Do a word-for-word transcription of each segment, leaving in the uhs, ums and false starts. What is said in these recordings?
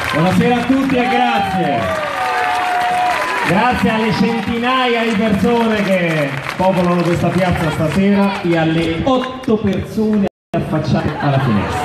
Buonasera a tutti e grazie. Grazie alle centinaia di persone che popolano questa piazza stasera e alle otto persone affacciate alla finestra.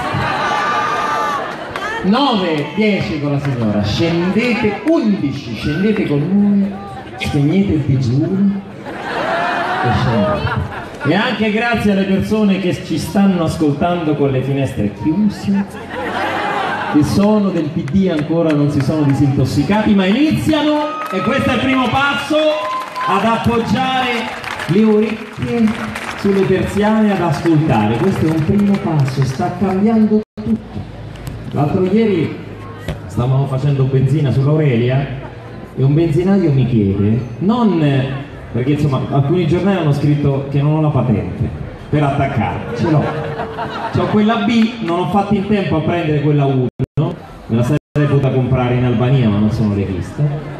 nove, dieci con la signora, scendete undici, scendete con noi, spegnete il digiuno e scendete. E anche grazie alle persone che ci stanno ascoltando con le finestre chiuse. Il suono del P D ancora non si sono disintossicati, ma iniziano, e questo è il primo passo, ad appoggiare le orecchie sulle persiane, ad ascoltare. Questo è un primo passo, sta cambiando tutto. L'altro ieri stavamo facendo benzina sull'Aurelia e un benzinaio mi chiede, non perché insomma alcuni giornali hanno scritto che non ho la patente per attaccare, ce l'ho, c'ho quella B, non ho fatto in tempo a prendere quella U. Me la sarei potuta comprare in Albania, ma non sono rivista.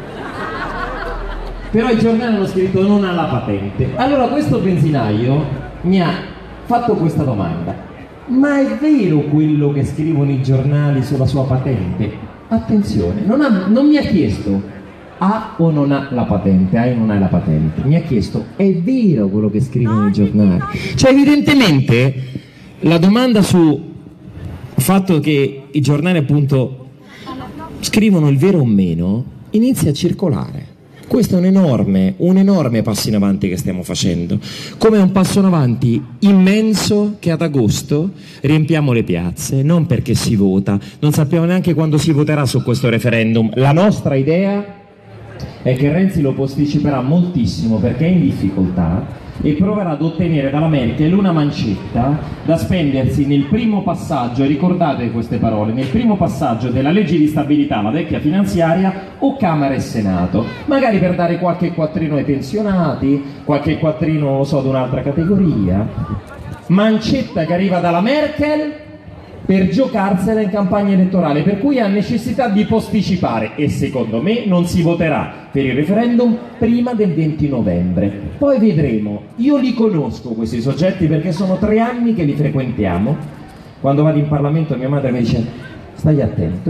Però i giornali hanno scritto non ha la patente. Allora questo benzinaio mi ha fatto questa domanda: ma è vero quello che scrivono i giornali sulla sua patente? Attenzione, non, ha, non mi ha chiesto ha o non ha la patente, hai o non hai la patente, mi ha chiesto è vero quello che scrivono i giornali? Cioè evidentemente la domanda su fatto che i giornali appunto scrivono il vero o meno inizia a circolare. Questo è un enorme, un enorme passo in avanti che stiamo facendo, come un passo in avanti immenso che ad agosto riempiamo le piazze, non perché si vota, non sappiamo neanche quando si voterà su questo referendum. La nostra idea è che Renzi lo posticiperà moltissimo perché è in difficoltà e proverà ad ottenere dalla Merkel una mancetta da spendersi nel primo passaggio, e ricordate queste parole, nel primo passaggio della legge di stabilità, la vecchia finanziaria, o Camera e Senato, magari per dare qualche quattrino ai pensionati, qualche quattrino, non lo so, ad un'altra categoria. Mancetta che arriva dalla Merkel per giocarsela in campagna elettorale, per cui ha necessità di posticipare, e secondo me non si voterà per il referendum prima del venti novembre. Poi vedremo. Io li conosco questi soggetti perché sono tre anni che li frequentiamo. Quando vado in Parlamento mia madre mi dice stai attento,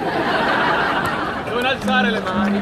non alzare le mani.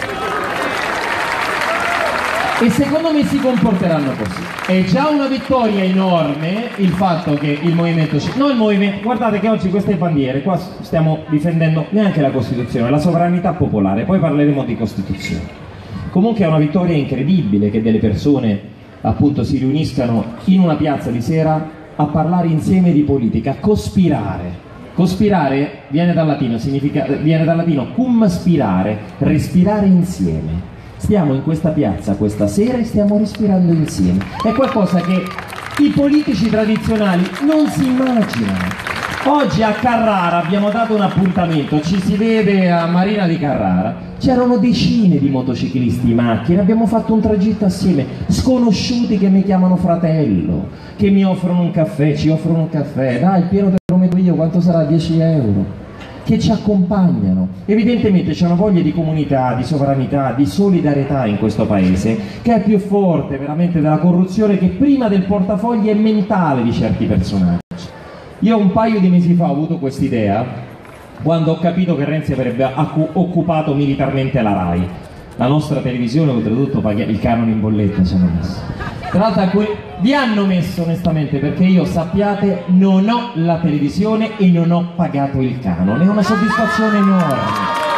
E secondo me si comporteranno così. È già una vittoria enorme il fatto che il Movimento, no il Movimento, guardate che oggi queste bandiere, qua stiamo difendendo neanche la Costituzione, la sovranità popolare, poi parleremo di Costituzione. Comunque è una vittoria incredibile che delle persone appunto si riuniscano in una piazza di sera a parlare insieme di politica, cospirare. Cospirare viene dal latino, significa, viene dal latino cum spirare, respirare insieme. Stiamo in questa piazza questa sera e stiamo respirando insieme. È qualcosa che i politici tradizionali non si immaginano. Oggi a Carrara abbiamo dato un appuntamento, ci si vede a Marina di Carrara, c'erano decine di motociclisti in macchina, abbiamo fatto un tragitto assieme, sconosciuti che mi chiamano fratello, che mi offrono un caffè, ci offrono un caffè, dai il pieno te lo metto io, quanto sarà? dieci euro. Che ci accompagnano. Evidentemente c'è una voglia di comunità, di sovranità, di solidarietà in questo paese che è più forte veramente della corruzione, che prima del portafogli è mentale di certi personaggi. Io un paio di mesi fa ho avuto quest'idea quando ho capito che Renzi avrebbe occupato militarmente la RAI, la nostra televisione, oltretutto paghi il canone in bolletta ci hanno messo. Tra l'altro vi hanno messo onestamente, perché io sappiate non ho la televisione e non ho pagato il canone, è una soddisfazione enorme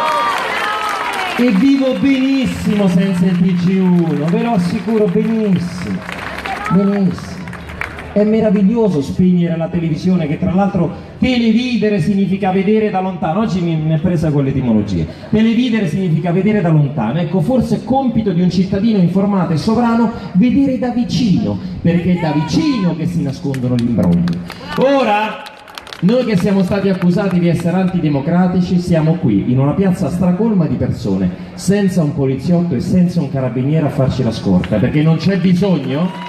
e vivo benissimo senza il T G uno, ve lo assicuro, benissimo, benissimo. È meraviglioso spegnere la televisione, che tra l'altro televidere significa vedere da lontano. Oggi mi è presa con l'etimologia. Televidere significa vedere da lontano. Ecco, forse è compito di un cittadino informato e sovrano vedere da vicino, perché è da vicino che si nascondono gli imbrogli. Ora, noi che siamo stati accusati di essere antidemocratici siamo qui, in una piazza stracolma di persone, senza un poliziotto e senza un carabiniere a farci la scorta, perché non c'è bisogno.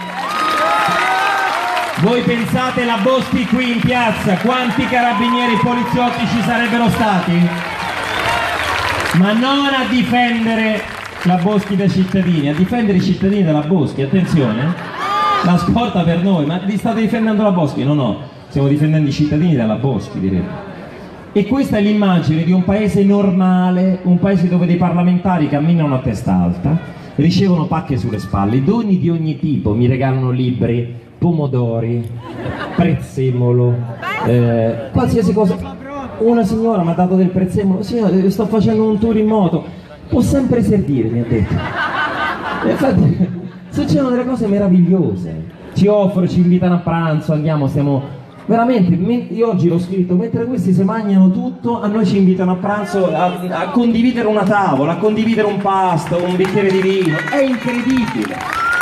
Voi pensate la Boschi qui in piazza, quanti carabinieri e poliziotti ci sarebbero stati? Ma non a difendere la Boschi dai cittadini, a difendere i cittadini della Boschi, attenzione, la scorta per noi, ma vi state difendendo la Boschi? No, no, stiamo difendendo i cittadini dalla Boschi, direi. E questa è l'immagine di un paese normale, un paese dove dei parlamentari camminano a testa alta, ricevono pacche sulle spalle, doni di ogni tipo, mi regalano libri, pomodori, prezzemolo, eh, qualsiasi cosa. Una signora mi ha dato del prezzemolo, signora, sto facendo un tour in moto, può sempre servire, mi ha detto. E infatti succedono delle cose meravigliose, ci offrono, ci invitano a pranzo, andiamo, stiamo... Veramente, io oggi l'ho scritto, mentre questi si mangiano tutto, a noi ci invitano a pranzo a, a condividere una tavola, a condividere un pasto, un bicchiere di vino, è incredibile.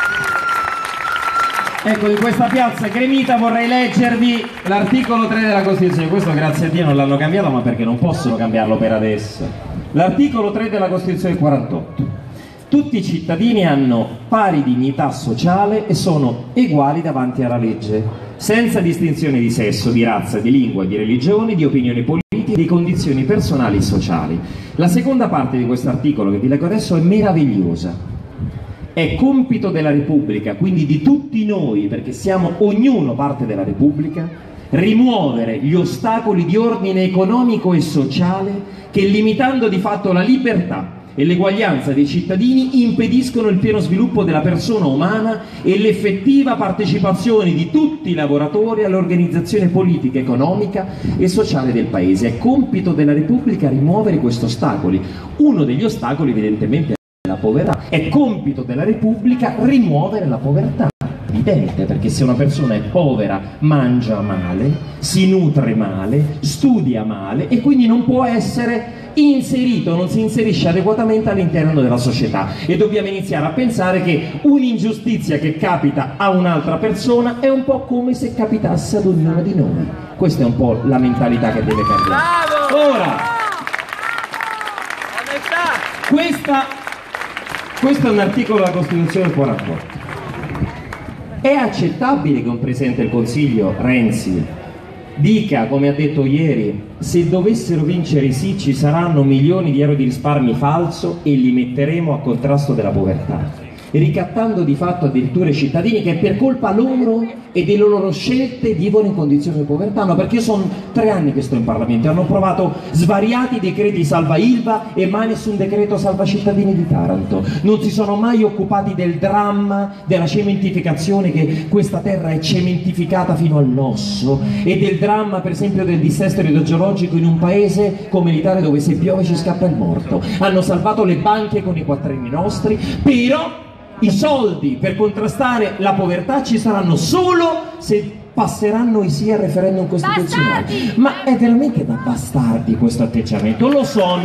Ecco, in questa piazza gremita vorrei leggervi l'articolo tre della Costituzione, questo grazie a Dio non l'hanno cambiato, ma perché non possono cambiarlo per adesso. L'articolo tre della Costituzione quarantotto. Tutti i cittadini hanno pari dignità sociale e sono uguali davanti alla legge, senza distinzione di sesso, di razza, di lingua, di religione, di opinioni politiche, di condizioni personali e sociali. La seconda parte di questo articolo che vi leggo adesso è meravigliosa. È compito della Repubblica, quindi di tutti noi, perché siamo ognuno parte della Repubblica, rimuovere gli ostacoli di ordine economico e sociale che, limitando di fatto la libertà e l'eguaglianza dei cittadini, impediscono il pieno sviluppo della persona umana e l'effettiva partecipazione di tutti i lavoratori all'organizzazione politica, economica e sociale del Paese. È compito della Repubblica rimuovere questi ostacoli. Uno degli ostacoli evidentemente è la povertà. È compito della Repubblica rimuovere la povertà. Evidente, perché se una persona è povera mangia male, si nutre male, studia male e quindi non può essere inserito, non si inserisce adeguatamente all'interno della società, e dobbiamo iniziare a pensare che un'ingiustizia che capita a un'altra persona è un po' come se capitasse ad ognuno di noi. Questa è un po' la mentalità che deve cambiare. Ora, questa, questo è un articolo della Costituzione quarantotto. È accettabile che un Presidente del Consiglio, Renzi, dica, come ha detto ieri, se dovessero vincere i sì ci saranno milioni di euro di risparmi falso e li metteremo a contrasto della povertà, ricattando di fatto addirittura i cittadini che per colpa loro e delle loro scelte vivono in condizioni di povertà? No, perché io sono tre anni che sto in Parlamento e hanno approvato svariati decreti salva Ilva e mai nessun decreto salva cittadini di Taranto. Non si sono mai occupati del dramma della cementificazione, che questa terra è cementificata fino all'osso, e del dramma per esempio del dissesto idrogeologico in un paese come l'Italia dove se piove ci scappa il morto. Hanno salvato le banche con i quattrini nostri, però i soldi per contrastare la povertà ci saranno solo se passeranno i sì al referendum costituzionale. Bastardi! Ma è veramente da bastardi questo atteggiamento, lo sono.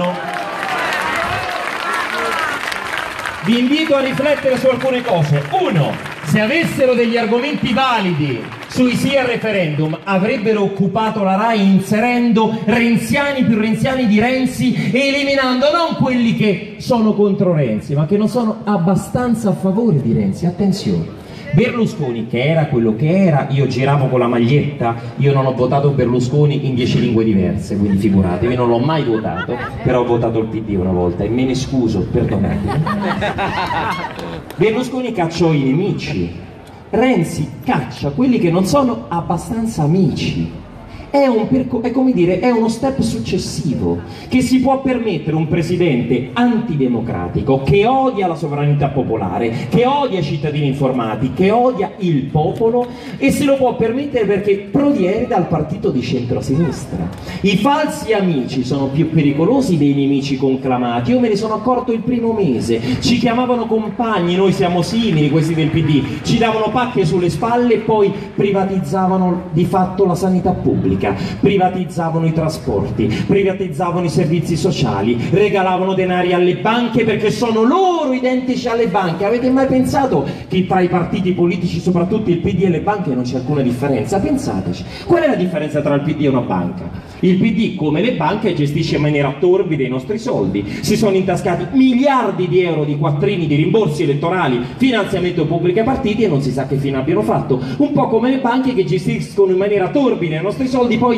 Vi invito a riflettere su alcune cose. Uno, se avessero degli argomenti validi sui sì al referendum, avrebbero occupato la RAI inserendo renziani più renziani di Renzi e eliminando non quelli che sono contro Renzi, ma che non sono abbastanza a favore di Renzi. Attenzione, Berlusconi, che era quello che era, io giravo con la maglietta, io non ho votato Berlusconi in dieci lingue diverse, quindi figuratevi, non l'ho mai votato, però ho votato il P D una volta e me ne scuso, perdonatemi. Berlusconi cacciò i nemici, Renzi caccia quelli che non sono abbastanza amici. È, un è come dire, è uno step successivo che si può permettere un presidente antidemocratico che odia la sovranità popolare, che odia i cittadini informati, che odia il popolo, e se lo può permettere perché proviene dal partito di centrosinistra. I falsi amici sono più pericolosi dei nemici conclamati. Io me ne sono accorto il primo mese, ci chiamavano compagni, noi siamo simili, questi del P D, ci davano pacche sulle spalle e poi privatizzavano di fatto la sanità pubblica, privatizzavano i trasporti, privatizzavano i servizi sociali, regalavano denari alle banche perché sono loro identici alle banche. Avete mai pensato che tra i partiti politici, soprattutto il P D e le banche, non c'è alcuna differenza? Pensateci, qual è la differenza tra il P D e una banca? Il P D, come le banche, gestisce in maniera torbida i nostri soldi, si sono intascati miliardi di euro di quattrini, di rimborsi elettorali, finanziamento pubblico ai partiti e non si sa che fine abbiano fatto, un po' come le banche che gestiscono in maniera torbida i nostri soldi, poi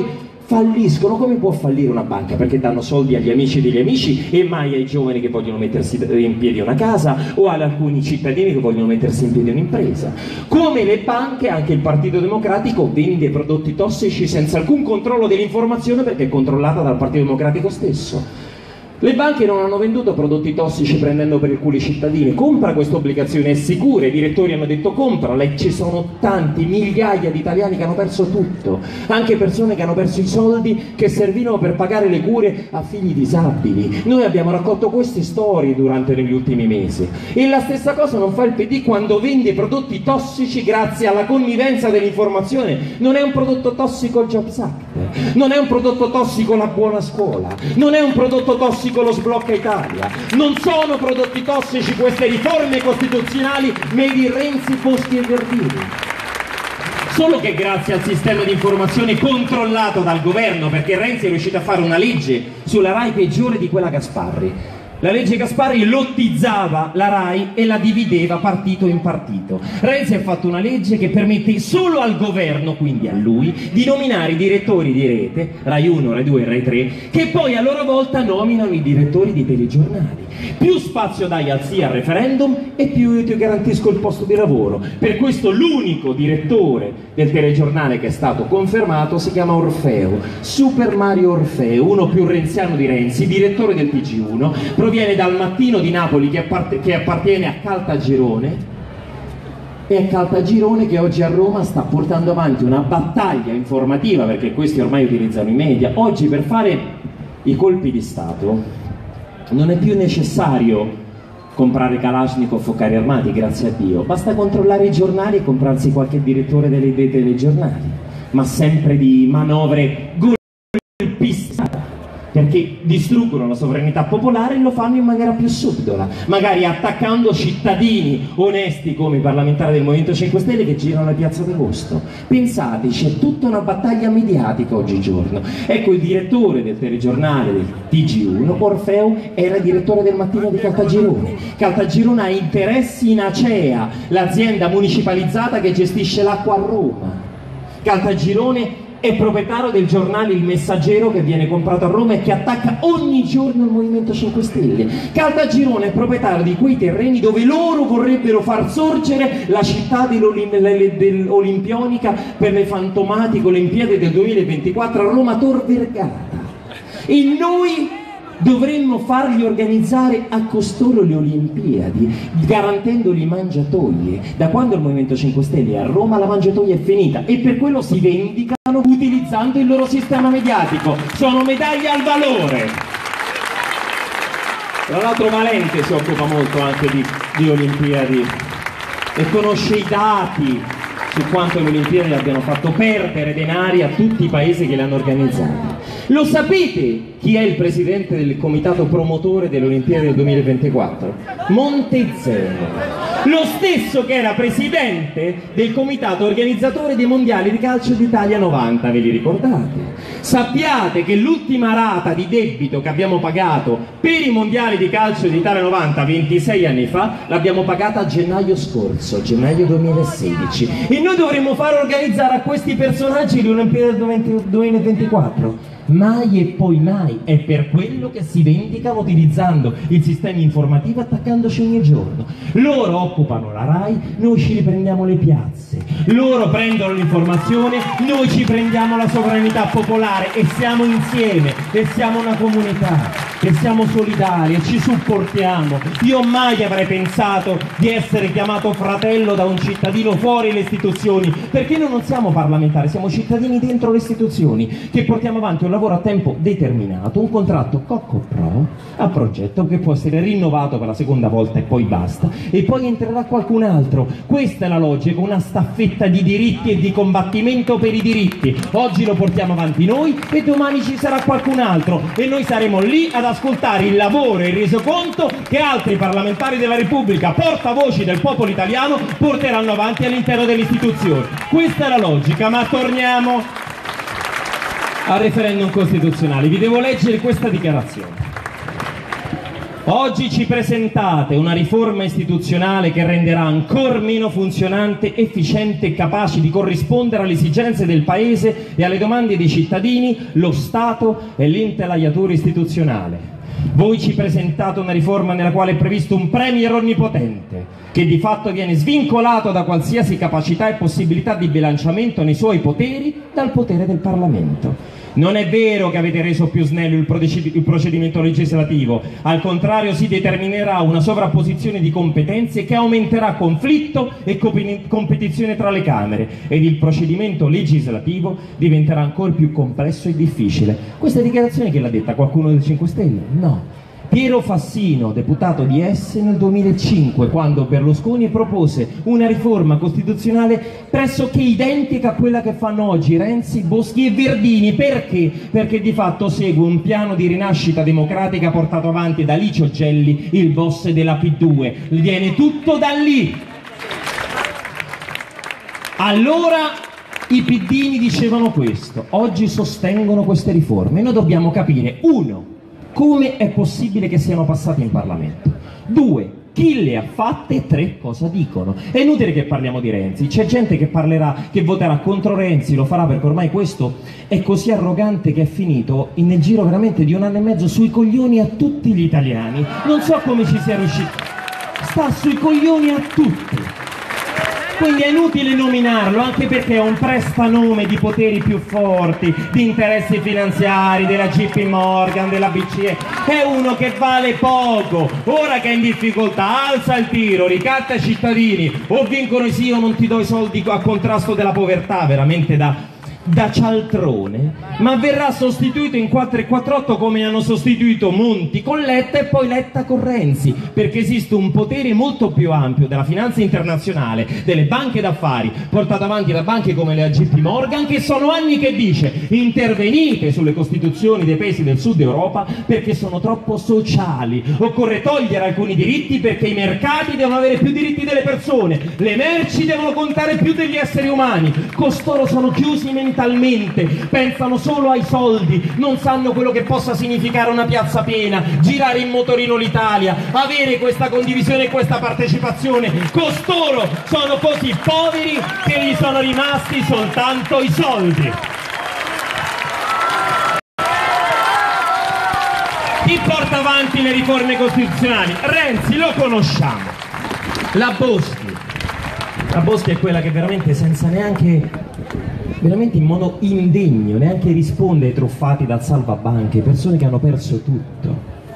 falliscono. Come può fallire una banca? Perché danno soldi agli amici degli amici e mai ai giovani che vogliono mettersi in piedi una casa o ad alcuni cittadini che vogliono mettersi in piedi un'impresa. Come le banche, anche il Partito Democratico vende prodotti tossici senza alcun controllo dell'informazione, perché è controllata dal Partito Democratico stesso. Le banche non hanno venduto prodotti tossici prendendo per il culo i cittadini. Compra questa obbligazione, è sicura, i direttori hanno detto comprala, e ci sono tanti, migliaia di italiani che hanno perso tutto, anche persone che hanno perso i soldi che servivano per pagare le cure a figli disabili. Noi abbiamo raccolto queste storie durante gli ultimi mesi, e la stessa cosa non fa il P D quando vende prodotti tossici grazie alla connivenza dell'informazione. Non è un prodotto tossico il Jobs Act, non è un prodotto tossico la buona scuola, non è un prodotto tossico lo sblocca Italia, non sono prodotti tossici queste riforme costituzionali made in Renzi, Boschi e Verdini. Solo che grazie al sistema di informazione controllato dal governo, perché Renzi è riuscito a fare una legge sulla RAI peggiore di quella Gasparri. La legge Gasparri lottizzava la RAI e la divideva partito in partito. Renzi ha fatto una legge che permette solo al governo, quindi a lui, di nominare i direttori di rete, RAI uno, RAI due e RAI tre, che poi a loro volta nominano i direttori di telegiornali. Più spazio dai al sì al referendum e più io ti garantisco il posto di lavoro. Per questo l'unico direttore del telegiornale che è stato confermato si chiama Orfeo, Super Mario Orfeo, uno più renziano di Renzi, direttore del T G uno, proviene dal Mattino di Napoli che, appart che appartiene a Caltagirone, e a Caltagirone che oggi a Roma sta portando avanti una battaglia informativa, perché questi ormai utilizzano i media. Oggi per fare i colpi di Stato non è più necessario comprare Kalashnikov o carri armati, grazie a Dio, basta controllare i giornali e comprarsi qualche direttore dei, dei telegiornali, ma sempre di manovre golpiste, perché distruggono la sovranità popolare e lo fanno in maniera più subdola, magari attaccando cittadini onesti come i parlamentari del Movimento cinque Stelle che girano la piazza d'Agosto. Pensate, c'è tutta una battaglia mediatica oggigiorno. Ecco, il direttore del telegiornale del T G uno, Orfeo, era direttore del Mattino di Caltagirone. Caltagirone ha interessi in Acea, l'azienda municipalizzata che gestisce l'acqua a Roma. Caltagirone è proprietario del giornale Il Messaggero, che viene comprato a Roma e che attacca ogni giorno il Movimento cinque Stelle. Caltagirone è proprietario di quei terreni dove loro vorrebbero far sorgere la città dell'Olimpionica per le fantomatiche Olimpiadi del duemilaventiquattro a Roma Tor Vergata. E noi dovremmo fargli organizzare a costoro le Olimpiadi, garantendogli mangiatoie. Da quando il Movimento cinque Stelle è a Roma la mangiatoia è finita, e per quello si vendicano utilizzando il loro sistema mediatico. Sono medaglie al valore. Tra l'altro Valente si occupa molto anche di, di Olimpiadi e conosce i dati su quanto le Olimpiadi abbiano fatto perdere denari a tutti i paesi che le hanno organizzate. Lo sapete chi è il presidente del comitato promotore delle Olimpiadi del duemilaventiquattro? Montezemolo, lo stesso che era presidente del comitato organizzatore dei mondiali di calcio d'Italia novanta, ve li ricordate? Sappiate che l'ultima rata di debito che abbiamo pagato per i mondiali di calcio d'Italia novanta, ventisei anni fa, l'abbiamo pagata a gennaio scorso, gennaio duemilasedici, e noi dovremmo far organizzare a questi personaggi le Olimpiadi del duemilaventiquattro. Mai e poi mai. È per quello che si vendicano utilizzando il sistema informativo, attaccandoci ogni giorno. Loro occupano la RAI, noi ci riprendiamo le piazze. Loro prendono l'informazione, noi ci prendiamo la sovranità popolare, e siamo insieme, e siamo una comunità, e siamo solidari e ci supportiamo. Io mai avrei pensato di essere chiamato fratello da un cittadino fuori le istituzioni, perché noi non siamo parlamentari, siamo cittadini dentro le istituzioni che portiamo avanti un lavoro a tempo determinato, un contratto Cocco-Pro a progetto che può essere rinnovato per la seconda volta e poi basta, e poi entrerà qualcun altro. Questa è la logica, una staffetta di diritti e di combattimento per i diritti. Oggi lo portiamo avanti noi e domani ci sarà qualcun altro, e noi saremo lì ad ascoltare il lavoro e il resoconto che altri parlamentari della Repubblica, portavoci del popolo italiano, porteranno avanti all'interno delle istituzioni. Questa è la logica. Ma torniamo al referendum costituzionale. Vi devo leggere questa dichiarazione. Oggi ci presentate una riforma istituzionale che renderà ancora meno funzionante, efficiente e capace di corrispondere alle esigenze del Paese e alle domande dei cittadini lo Stato e l'intelaiatura istituzionale. Voi ci presentate una riforma nella quale è previsto un premier onnipotente, che di fatto viene svincolato da qualsiasi capacità e possibilità di bilanciamento nei suoi poteri dal potere del Parlamento. Non è vero che avete reso più snello il procedimento legislativo, al contrario si determinerà una sovrapposizione di competenze che aumenterà conflitto e competizione tra le Camere ed il procedimento legislativo diventerà ancora più complesso e difficile. Questa dichiarazione che l'ha detta? Qualcuno del cinque Stelle? No. Piero Fassino, deputato di Essen nel duemilacinque, quando Berlusconi propose una riforma costituzionale pressoché identica a quella che fanno oggi Renzi, Boschi e Verdini. Perché? Perché di fatto segue un piano di rinascita democratica portato avanti da Licio Gelli, il boss della P due. Viene tutto da lì. Allora i piddini dicevano questo, oggi sostengono queste riforme. Noi dobbiamo capire, uno, come è possibile che siano passate in Parlamento? Due, chi le ha fatte? Tre, cosa dicono? È inutile che parliamo di Renzi, c'è gente che parlerà, che voterà contro Renzi, lo farà perché ormai questo è così arrogante che è finito nel giro veramente di un anno e mezzo sui coglioni a tutti gli italiani. Non so come ci sia riuscito, sta sui coglioni a tutti. Quindi è inutile nominarlo, anche perché è un prestanome di poteri più forti, di interessi finanziari, della J P Morgan, della B C E. È uno che vale poco. Ora che è in difficoltà, alza il tiro, ricatta i cittadini, o vincono i sì o non ti do i soldi a contrasto della povertà, veramente da... da cialtrone, ma verrà sostituito in quattro e quattr'otto come hanno sostituito Monti con Letta e poi Letta con Renzi, perché esiste un potere molto più ampio della finanza internazionale, delle banche d'affari, portato avanti da banche come la J P Morgan, che sono anni che dice intervenite sulle costituzioni dei paesi del sud Europa perché sono troppo sociali, occorre togliere alcuni diritti perché i mercati devono avere più diritti delle persone, le merci devono contare più degli esseri umani. Costoro sono chiusi mentalmente, pensano solo ai soldi, non sanno quello che possa significare una piazza piena, girare in motorino l'Italia, avere questa condivisione e questa partecipazione. Costoro sono così poveri che gli sono rimasti soltanto i soldi. Chi porta avanti le riforme costituzionali? Renzi, lo conosciamo. La Boschi. La Boschi è quella che veramente senza neanche... veramente in modo indegno, neanche risponde ai truffati dal salvabanche, persone che hanno perso tutto.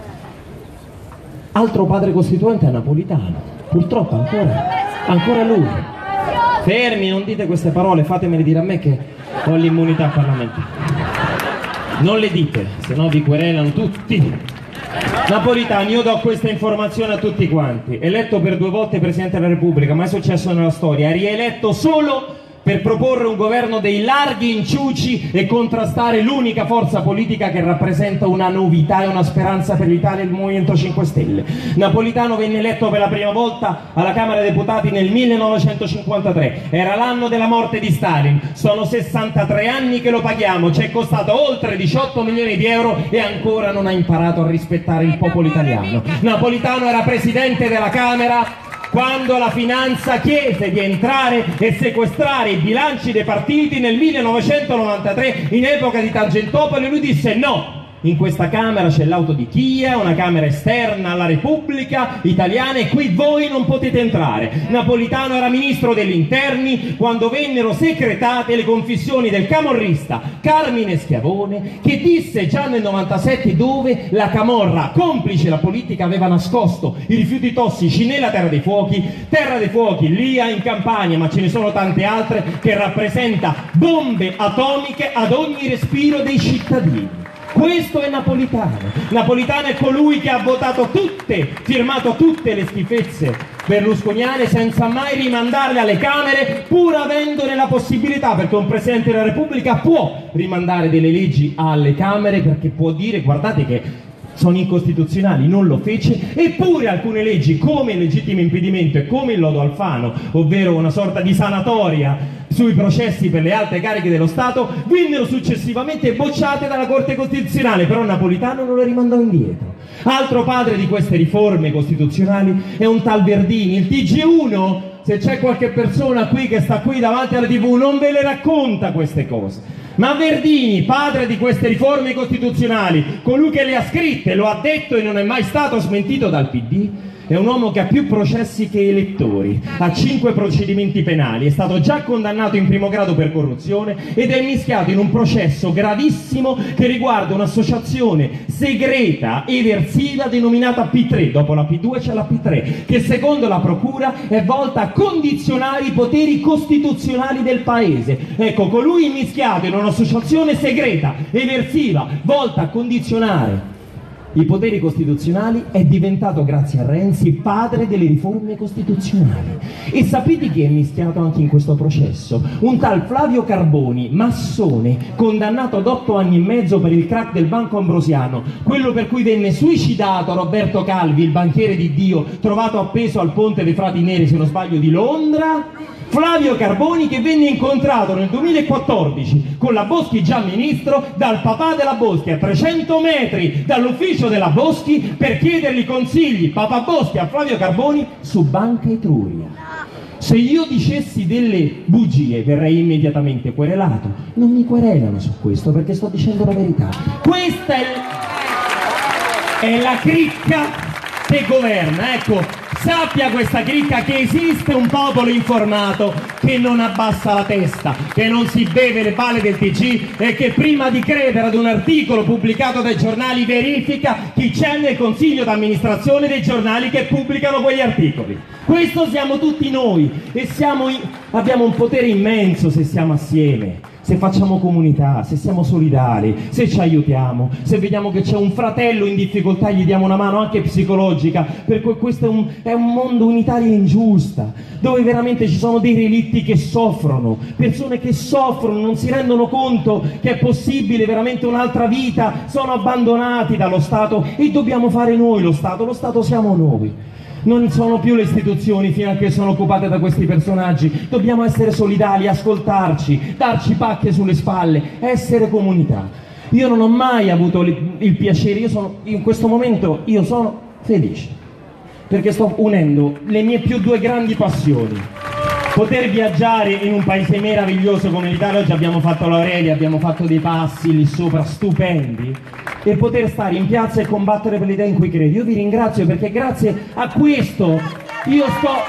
Altro padre costituente è Napolitano, purtroppo ancora, ancora lui. Fermi, non dite queste parole, fatemele dire a me che ho l'immunità parlamentare. Non le dite, se no vi querelano tutti. Napolitano, io do questa informazione a tutti quanti, eletto per due volte Presidente della Repubblica, mai successo nella storia, è rieletto solo per proporre un governo dei larghi inciuci e contrastare l'unica forza politica che rappresenta una novità e una speranza per l'Italia, il Movimento cinque Stelle. Napolitano venne eletto per la prima volta alla Camera dei Deputati nel millenovecentocinquantatré, era l'anno della morte di Stalin, sono sessantatré anni che lo paghiamo, ci è costato oltre diciotto milioni di euro e ancora non ha imparato a rispettare il popolo italiano. Napolitano era Presidente della Camera quando la finanza chiese di entrare e sequestrare i bilanci dei partiti nel millenovecentonovantatré in epoca di Tangentopoli, lui disse no. In questa Camera c'è l'autodichia, una Camera esterna alla Repubblica Italiana e qui voi non potete entrare. Napolitano era ministro degli interni quando vennero secretate le confissioni del camorrista Carmine Schiavone, che disse già nel novantasette dove la Camorra, complice la politica, aveva nascosto i rifiuti tossici nella Terra dei Fuochi, Terra dei Fuochi lì in Campania, ma ce ne sono tante altre, che rappresenta bombe atomiche ad ogni respiro dei cittadini. Questo è Napolitano. Napolitano è colui che ha votato tutte, firmato tutte le schifezze berlusconiane senza mai rimandarle alle Camere, pur avendone la possibilità, perché un Presidente della Repubblica può rimandare delle leggi alle Camere, perché può dire guardate che sono incostituzionali, non lo fece, eppure alcune leggi come il legittimo impedimento e come il lodo Alfano, ovvero una sorta di sanatoria sui processi per le alte cariche dello Stato, vennero successivamente bocciate dalla Corte Costituzionale, però Napolitano non le rimandò indietro. Altro padre di queste riforme costituzionali è un tal Verdini, il T G uno, se c'è qualche persona qui che sta qui davanti alla tivù, non ve le racconta queste cose. Ma Verdini, padre di queste riforme costituzionali, colui che le ha scritte, lo ha detto e non è mai stato smentito dal P D, è un uomo che ha più processi che elettori, ha cinque procedimenti penali, è stato già condannato in primo grado per corruzione ed è mischiato in un processo gravissimo che riguarda un'associazione segreta eversiva denominata P tre, dopo la P due c'è la P tre, che secondo la procura è volta a condizionare i poteri costituzionali del paese. Ecco, colui mischiato in un'associazione segreta eversiva volta a condizionare i poteri costituzionali è diventato, grazie a Renzi, padre delle riforme costituzionali. E sapete chi è mischiato anche in questo processo? Un tal Flavio Carboni, massone, condannato ad otto anni e mezzo per il crack del Banco Ambrosiano, quello per cui venne suicidato Roberto Calvi, il banchiere di Dio, trovato appeso al ponte dei Frati Neri, se non sbaglio, di Londra. Flavio Carboni, che venne incontrato nel duemilaquattordici con la Boschi già ministro dal papà della Boschi a trecento metri dall'ufficio della Boschi per chiedergli consigli, papà Boschi a Flavio Carboni, su Banca Etruria. Se io dicessi delle bugie verrei immediatamente querelato. Non mi querelano su questo perché sto dicendo la verità. Questa è, è la cricca che governa, ecco. Sappia questa cricca che esiste un popolo informato che non abbassa la testa, che non si beve le balle del T G e che prima di credere ad un articolo pubblicato dai giornali verifica chi c'è nel consiglio d'amministrazione dei giornali che pubblicano quegli articoli. Questo siamo tutti noi e siamo in... abbiamo un potere immenso se siamo assieme. Se facciamo comunità, se siamo solidari, se ci aiutiamo, se vediamo che c'è un fratello in difficoltà gli diamo una mano anche psicologica, perché questo è un, è un mondo unitario e ingiusta, dove veramente ci sono dei relitti che soffrono, persone che soffrono, non si rendono conto che è possibile veramente un'altra vita, sono abbandonati dallo Stato e dobbiamo fare noi lo Stato, lo Stato siamo noi. Non sono più le istituzioni fino a che sono occupate da questi personaggi, dobbiamo essere solidali, ascoltarci, darci pacche sulle spalle, essere comunità. Io non ho mai avuto il piacere, io sono, in questo momento io sono felice, perché sto unendo le mie più due grandi passioni. Poter viaggiare in un paese meraviglioso come l'Italia, oggi abbiamo fatto l'Aurelia, abbiamo fatto dei passi lì sopra stupendi, e poter stare in piazza e combattere per le idee in cui credi. Io vi ringrazio perché grazie a questo io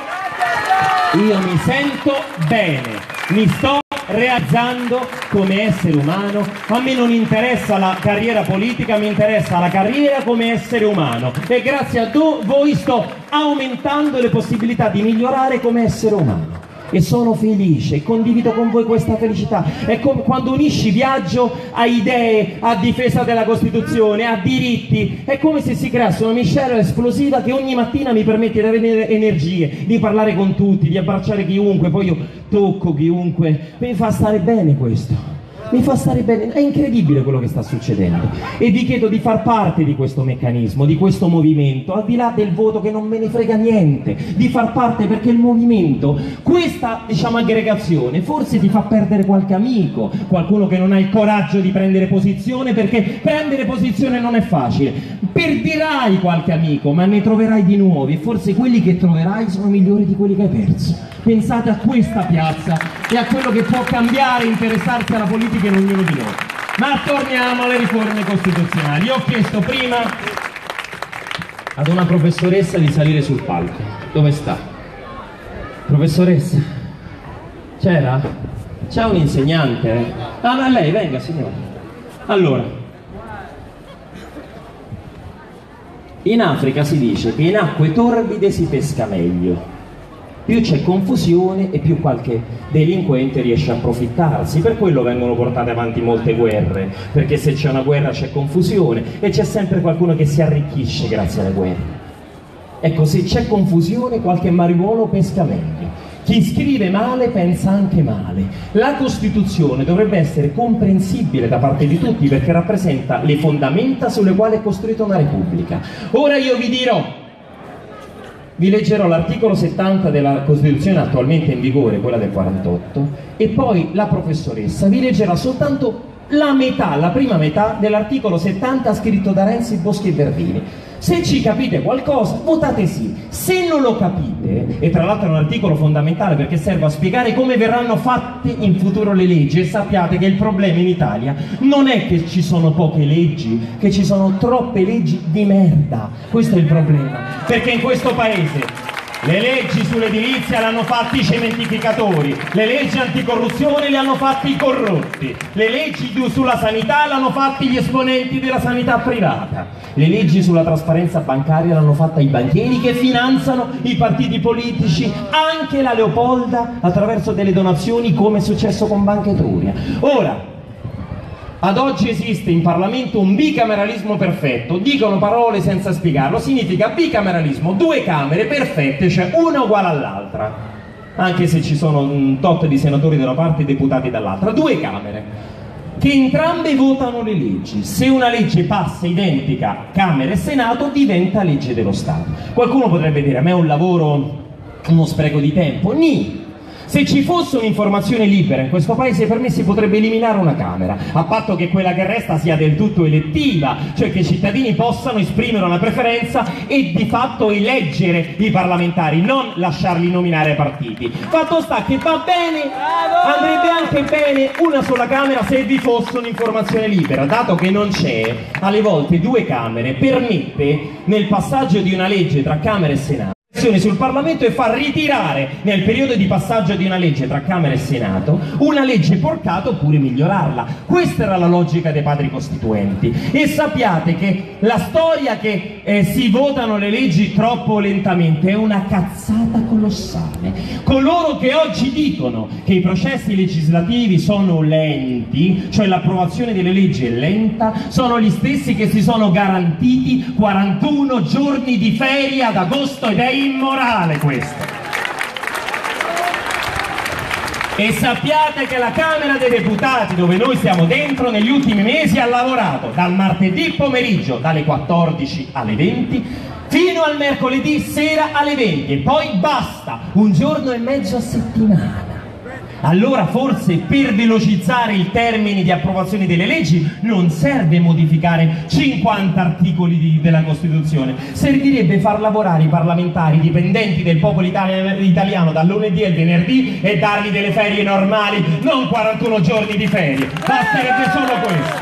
sto, io mi sento bene, mi sto realizzando come essere umano. A me non interessa la carriera politica, mi interessa la carriera come essere umano e grazie a voi sto aumentando le possibilità di migliorare come essere umano. E sono felice, condivido con voi questa felicità. È come quando unisci viaggio a idee, a difesa della Costituzione, a diritti, è come se si creasse una miscela esplosiva che ogni mattina mi permette di avere energie, di parlare con tutti, di abbracciare chiunque, poi io tocco chiunque, mi fa stare bene questo. Mi fa stare bene, è incredibile quello che sta succedendo e vi chiedo di far parte di questo meccanismo, di questo movimento, al di là del voto che non me ne frega niente, di far parte perché il movimento, questa diciamo aggregazione forse ti fa perdere qualche amico, qualcuno che non ha il coraggio di prendere posizione, perché prendere posizione non è facile, perderai qualche amico ma ne troverai di nuovi e forse quelli che troverai sono migliori di quelli che hai perso. Pensate a questa piazza e a quello che può cambiare e interessarsi alla politica in ognuno di noi. Ma torniamo alle riforme costituzionali. Io ho chiesto prima ad una professoressa di salire sul palco. Dove sta? Professoressa? C'era? C'è un insegnante? Eh? Ah, ma lei, venga signora. Allora, in Africa si dice che in acque torbide si pesca meglio. Più c'è confusione e più qualche delinquente riesce a approfittarsi, per quello vengono portate avanti molte guerre, perché se c'è una guerra c'è confusione e c'è sempre qualcuno che si arricchisce grazie alle guerre. Ecco, se c'è confusione qualche mariuolo pesca meglio. Chi scrive male pensa anche male. La Costituzione dovrebbe essere comprensibile da parte di tutti perché rappresenta le fondamenta sulle quali è costruita una Repubblica. Ora io vi dirò, vi leggerò l'articolo settanta della Costituzione attualmente in vigore, quella del quarantotto, e poi la professoressa vi leggerà soltanto la metà, la prima metà dell'articolo settanta scritto da Renzi, Boschi e Verdini. Se ci capite qualcosa, votate sì. Se non lo capite, e tra l'altro è un articolo fondamentale perché serve a spiegare come verranno fatte in futuro le leggi, e sappiate che il problema in Italia non è che ci sono poche leggi, che ci sono troppe leggi di merda. Questo è il problema, perché in questo paese le leggi sull'edilizia le hanno fatte i cementificatori, le leggi anticorruzione le hanno fatte i corrotti, le leggi sulla sanità le hanno fatte gli esponenti della sanità privata, le leggi sulla trasparenza bancaria le hanno fatte i banchieri che finanziano i partiti politici, anche la Leopolda attraverso delle donazioni, come è successo con Banca Etruria. Ora, ad oggi esiste in Parlamento un bicameralismo perfetto, dicono parole senza spiegarlo, significa bicameralismo, due camere perfette, cioè una uguale all'altra, anche se ci sono un tot di senatori da una parte e deputati dall'altra, due camere, che entrambe votano le leggi. Se una legge passa identica Camera e Senato diventa legge dello Stato. Qualcuno potrebbe dire, a me è un lavoro, uno spreco di tempo, ni. Se ci fosse un'informazione libera in questo paese, per me si potrebbe eliminare una Camera, a patto che quella che resta sia del tutto elettiva, cioè che i cittadini possano esprimere una preferenza e di fatto eleggere i parlamentari, non lasciarli nominare ai partiti. Fatto sta che va bene, andrebbe anche bene una sola Camera se vi fosse un'informazione libera, dato che non c'è, alle volte due Camere permette nel passaggio di una legge tra Camera e Senato sul Parlamento e fa ritirare nel periodo di passaggio di una legge tra Camera e Senato una legge porcata oppure migliorarla. Questa era la logica dei padri costituenti, e sappiate che la storia che eh, si votano le leggi troppo lentamente è una cazzata colossale. Coloro che oggi dicono che i processi legislativi sono lenti, cioè l'approvazione delle leggi è lenta, sono gli stessi che si sono garantiti quarantuno giorni di ferie ad agosto, ed è immorale questo. E sappiate che la Camera dei Deputati, dove noi siamo dentro, negli ultimi mesi ha lavorato dal martedì pomeriggio dalle quattordici alle venti fino al mercoledì sera alle venti, e poi basta, un giorno e mezzo a settimana. Allora forse per velocizzare il termine di approvazione delle leggi non serve modificare cinquanta articoli di, della Costituzione, servirebbe far lavorare i parlamentari dipendenti del popolo itali italiano dal lunedì al venerdì e dargli delle ferie normali, non quarantuno giorni di ferie, basterebbe solo questo.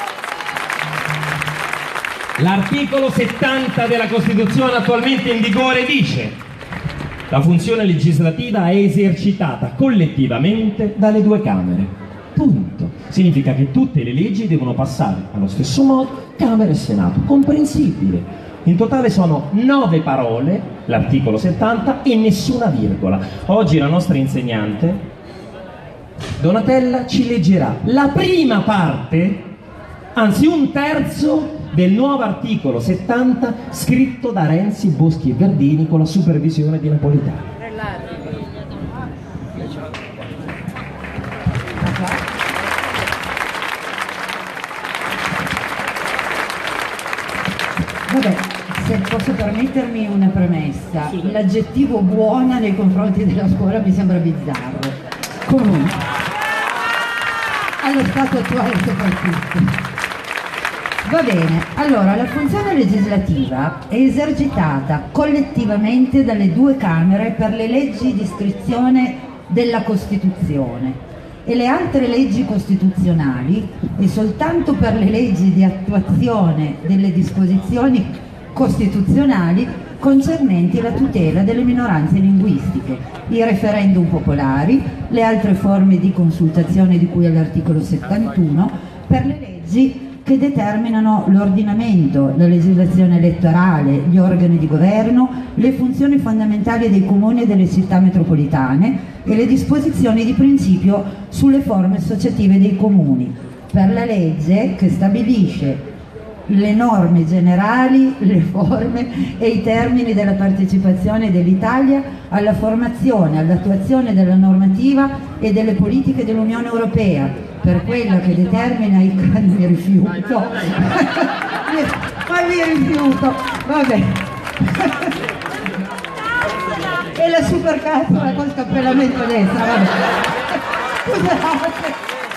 L'articolo settanta della Costituzione attualmente in vigore dice: la funzione legislativa è esercitata collettivamente dalle due Camere. Punto. Significa che tutte le leggi devono passare allo stesso modo Camera e Senato. Comprensibile. In totale sono nove parole, l'articolo settanta, e nessuna virgola. Oggi la nostra insegnante, Donatella, ci leggerà la prima parte, anzi un terzo, del nuovo articolo settanta scritto da Renzi, Boschi e Verdini con la supervisione di Napolitano. Vabbè, se posso permettermi una premessa, l'aggettivo buona nei confronti della scuola mi sembra bizzarro. Comunque, allo stato attuale soprattutto. Va bene, allora la funzione legislativa è esercitata collettivamente dalle due Camere per le leggi di iscrizione della Costituzione e le altre leggi costituzionali, e soltanto per le leggi di attuazione delle disposizioni costituzionali concernenti la tutela delle minoranze linguistiche, i referendum popolari, le altre forme di consultazione di cui all'articolo settantuno, per le leggi che determinano l'ordinamento, la legislazione elettorale, gli organi di governo, le funzioni fondamentali dei comuni e delle città metropolitane e le disposizioni di principio sulle forme associative dei comuni, per la legge che stabilisce le norme generali, le forme e i termini della partecipazione dell'Italia alla formazione, all'attuazione della normativa e delle politiche dell'Unione Europea, per quello che determina i mi rifiuto ma mi rifiuto, vabbè e la supercazzola col cappellamento a destra, vabbè scusate,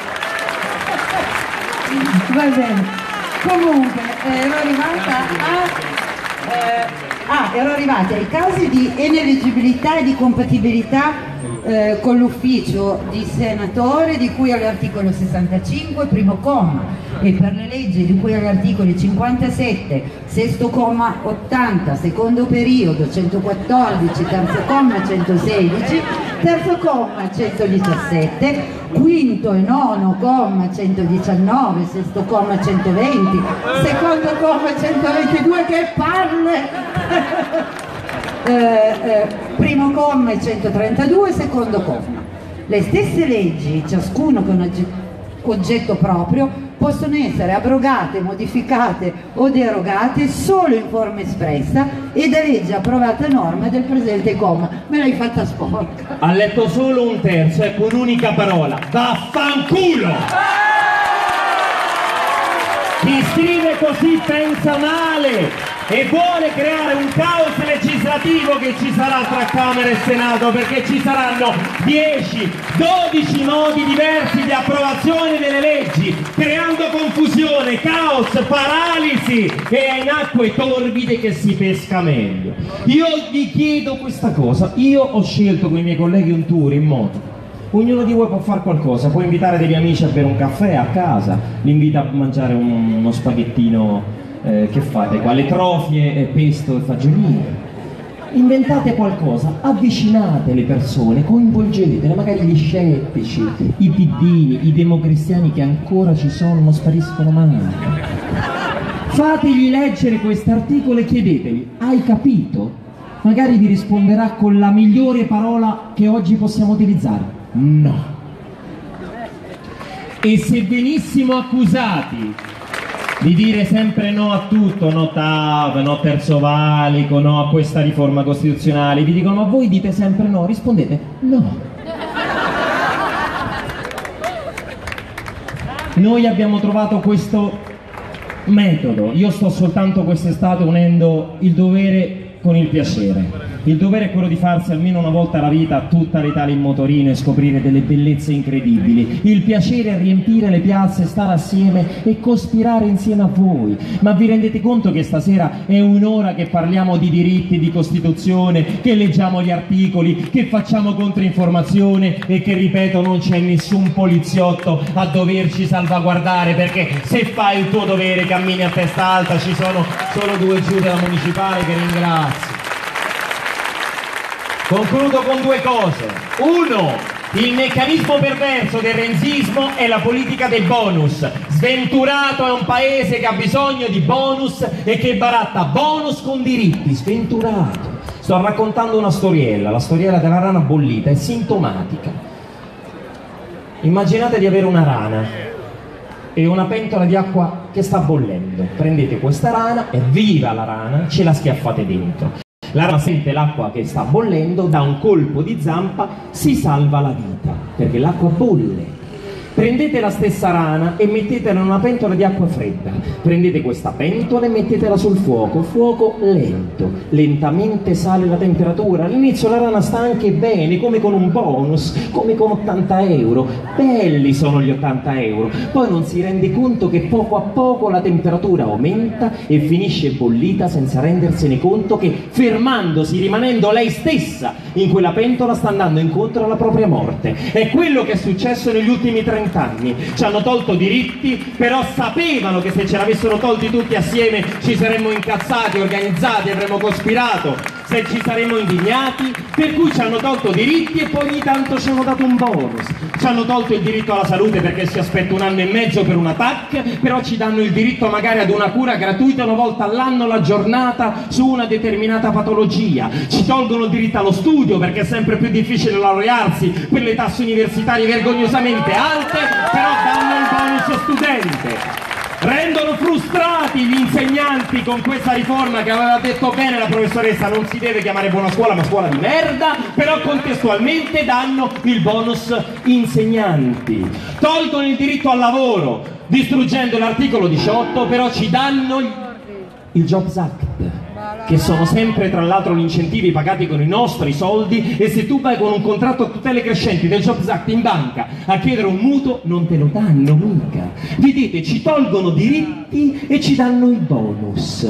va bene. Comunque eh, ero arrivata a eh, ah, ero arrivata ai casi di ineleggibilità e di compatibilità eh, con l'ufficio di senatore di cui all'articolo sessantacinque, primo comma, e per le leggi di cui agli articoli cinquantasette, sesto comma ottanta, secondo periodo centoquattordici, terzo comma centosedici, terzo comma centodiciassette, quinto e nono comma centodiciannove, sesto comma centoventi, secondo comma centoventidue, che palle! eh, eh, primo comma e centotrentadue, secondo comma. Le stesse leggi, ciascuno con oggetto proprio, possono essere abrogate, modificate o derogate solo in forma espressa e da legge approvata a norma del presente comma. Me l'hai fatta sporca. Ha letto solo un terzo, ecco, un'unica parola: vaffanculo! Chi scrive così pensa male e vuole creare un caos legislativo che ci sarà tra Camera e Senato, perché ci saranno dieci dodici modi diversi di approvazione delle leggi, creando confusione, caos, paralisi, e è in acque torbide che si pesca meglio. Io vi chiedo questa cosa: io ho scelto con i miei colleghi un tour in moto. Ognuno di voi può fare qualcosa, può invitare degli amici a bere un caffè a casa, li invita a mangiare un, uno spaghettino, eh, che fate qua? Le trofie, eh, pesto e fagiolini. Inventate qualcosa, avvicinate le persone, coinvolgetele, magari gli scettici, i piddini, i democristiani che ancora ci sono, non spariscono mai. Fategli leggere quest'articolo e chiedetegli: hai capito? Magari vi risponderà con la migliore parola che oggi possiamo utilizzare: no. E se venissimo accusati di dire sempre no a tutto, no T A V, no terzo valico, no a questa riforma costituzionale, vi dicono: ma voi dite sempre no, rispondete: no. Noi abbiamo trovato questo metodo. Io sto soltanto quest'estate unendo il dovere con il piacere. Il dovere è quello di farsi almeno una volta alla vita tutta l'Italia in motorino e scoprire delle bellezze incredibili. Il piacere è riempire le piazze, stare assieme e cospirare insieme a voi. Ma vi rendete conto che stasera è un'ora che parliamo di diritti, di Costituzione, che leggiamo gli articoli, che facciamo controinformazione e che, ripeto, non c'è nessun poliziotto a doverci salvaguardare, perché se fai il tuo dovere cammini a testa alta. Ci sono solo due giù della municipale che ringrazio. Concludo con due cose. Uno, il meccanismo perverso del renzismo è la politica dei bonus. Sventurato è un paese che ha bisogno di bonus e che baratta bonus con diritti. Sventurato. Sto raccontando una storiella, la storiella della rana bollita, è sintomatica. Immaginate di avere una rana e una pentola di acqua che sta bollendo. Prendete questa rana, è viva la rana, ce la schiaffate dentro. La rana sente l'acqua che sta bollendo, dà un colpo di zampa, si salva la vita, perché l'acqua bolle. Prendete la stessa rana e mettetela in una pentola di acqua fredda. Prendete questa pentola e mettetela sul fuoco, fuoco lento. Lentamente sale la temperatura. All'inizio la rana sta anche bene, come con un bonus, come con ottanta euro. Belli sono gli ottanta euro. Poi non si rende conto che poco a poco la temperatura aumenta e finisce bollita senza rendersene conto che, fermandosi, rimanendo lei stessa in quella pentola, sta andando incontro alla propria morte. È quello che è successo negli ultimi trenta anni. Ci hanno tolto diritti, però sapevano che se ce l'avessero tolti tutti assieme ci saremmo incazzati, organizzati, avremmo cospirato, se ci saremmo indignati, per cui ci hanno tolto diritti e poi ogni tanto ci hanno dato un bonus. Ci hanno tolto il diritto alla salute perché si aspetta un anno e mezzo per una T A C, però ci danno il diritto magari ad una cura gratuita una volta all'anno la giornata su una determinata patologia. Ci tolgono il diritto allo studio perché è sempre più difficile laurearsi per le tasse universitarie vergognosamente alte, però danno il bonus studente. rendono frustrati gli insegnanti con questa riforma che aveva detto bene la professoressa, non si deve chiamare buona scuola ma scuola di merda, però contestualmente danno il bonus insegnanti, tolgono il diritto al lavoro distruggendo l'articolo diciotto, però ci danno il, il Jobs Act, che sono sempre tra l'altro gli incentivi pagati con i nostri soldi, e se tu vai con un contratto a tutele crescenti del Jobs Act in banca a chiedere un mutuo non te lo danno mica. Vedete, ci tolgono diritti e ci danno i bonus.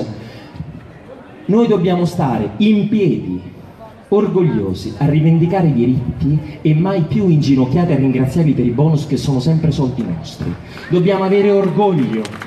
Noi dobbiamo stare in piedi, orgogliosi, a rivendicare i diritti e mai più inginocchiati a ringraziarli per i bonus che sono sempre soldi nostri. Dobbiamo avere orgoglio.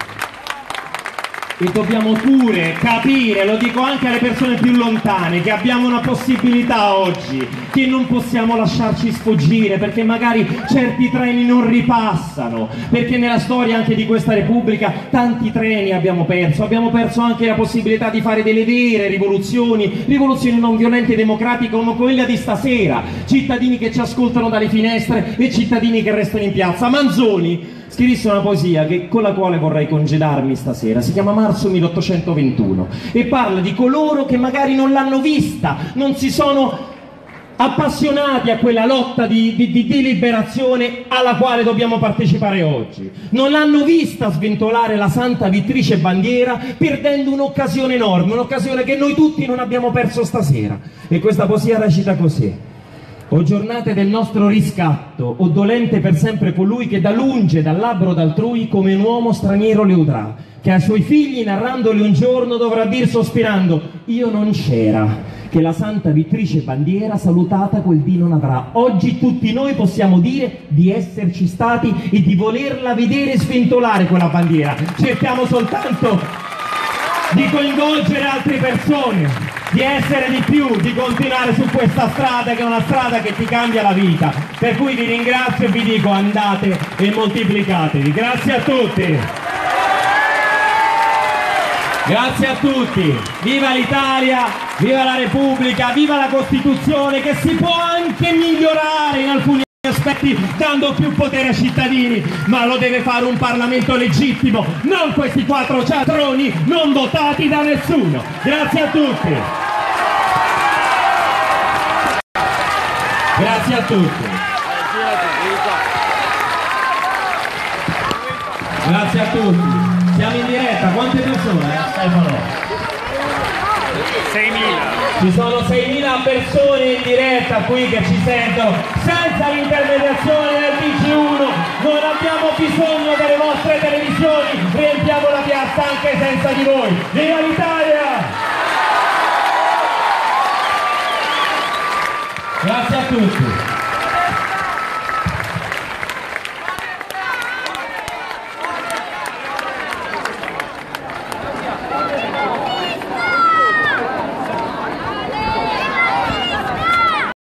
E dobbiamo pure capire, lo dico anche alle persone più lontane, che abbiamo una possibilità oggi, che non possiamo lasciarci sfuggire, perché magari certi treni non ripassano, perché nella storia anche di questa Repubblica tanti treni abbiamo perso, abbiamo perso anche la possibilità di fare delle vere rivoluzioni, rivoluzioni non violente e democratiche come quella di stasera, cittadini che ci ascoltano dalle finestre e cittadini che restano in piazza. Manzoni scrisse una poesia che, con la quale vorrei congedarmi stasera, si chiama Marzo milleottocentoventuno e parla di coloro che magari non l'hanno vista, non si sono appassionati a quella lotta di, di, di, di liberazione alla quale dobbiamo partecipare oggi, non l'hanno vista sventolare la santa Vittrice Bandiera perdendo un'occasione enorme, un'occasione che noi tutti non abbiamo perso stasera. E questa poesia recita così: o giornate del nostro riscatto, o dolente per sempre colui che da lunge dal labbro d'altrui come un uomo straniero le udrà, che ai suoi figli narrandoli un giorno dovrà dir sospirando: io non c'era, che la santa Vittrice Bandiera salutata quel dì non avrà. Oggi tutti noi possiamo dire di esserci stati e di volerla vedere sventolare quella bandiera. Cerchiamo soltanto di coinvolgere altre persone, di essere di più, di continuare su questa strada che è una strada che ti cambia la vita. Per cui vi ringrazio e vi dico: andate e moltiplicatevi. Grazie a tutti. Grazie a tutti. Viva l'Italia, viva la Repubblica, viva la Costituzione, che si può anche migliorare in alcuni aspetti dando più potere ai cittadini, ma lo deve fare un Parlamento legittimo, non questi quattro cialtroni non votati da nessuno. Grazie a tutti. Grazie a tutti. Grazie a tutti. Siamo in diretta, quante persone? Eh, Stefano? seimila. Ci sono seimila persone in diretta qui che ci sentono senza l'intermediazione del T G uno. Non abbiamo bisogno delle vostre televisioni, riempiamo la piazza anche senza di voi. Viva l'Italia! Grazie a tutti.